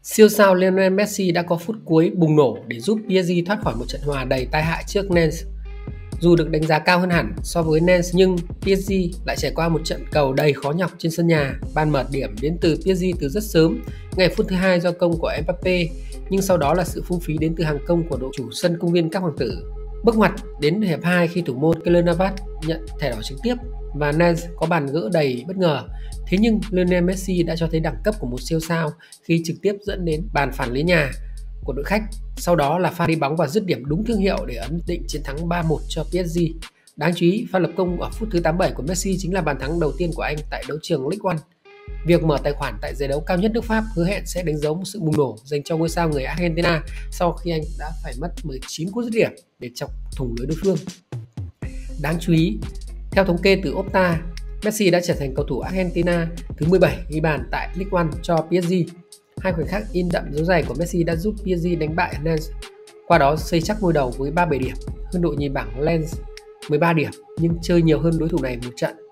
Siêu sao Lionel Messi đã có phút cuối bùng nổ để giúp PSG thoát khỏi một trận hòa đầy tai hại trước Nantes. Dù được đánh giá cao hơn hẳn so với Nantes nhưng PSG lại trải qua một trận cầu đầy khó nhọc trên sân nhà. Bàn mở điểm đến từ PSG từ rất sớm, ngay phút thứ 2 do công của Mbappé, nhưng sau đó là sự phung phí đến từ hàng công của đội chủ sân công viên Các Hoàng tử. Bước ngoặt đến hiệp 2 khi thủ môn Keylor Navas nhận thẻ đỏ trực tiếp và Nantes có bàn gỡ đầy bất ngờ. Thế nhưng Lionel Messi đã cho thấy đẳng cấp của một siêu sao khi trực tiếp dẫn đến bàn phản lưới nhà của đội khách. Sau đó là pha đi bóng và dứt điểm đúng thương hiệu để ấn định chiến thắng 3-1 cho PSG. Đáng chú ý, pha lập công ở phút thứ 87 của Messi chính là bàn thắng đầu tiên của anh tại đấu trường Ligue 1. Việc mở tài khoản tại giải đấu cao nhất nước Pháp hứa hẹn sẽ đánh dấu một sự bùng nổ dành cho ngôi sao người Argentina sau khi anh đã phải mất 19 cú dứt điểm để chọc thủng lưới đối phương. Đáng chú ý, theo thống kê từ Opta, Messi đã trở thành cầu thủ Argentina thứ 17 ghi bàn tại Ligue 1 cho PSG. Hai khoảnh khắc in đậm dấu giày của Messi đã giúp PSG đánh bại Nantes, qua đó xây chắc ngôi đầu với 37 điểm, hơn đội nhì bảng Lens 13 điểm nhưng chơi nhiều hơn đối thủ này một trận.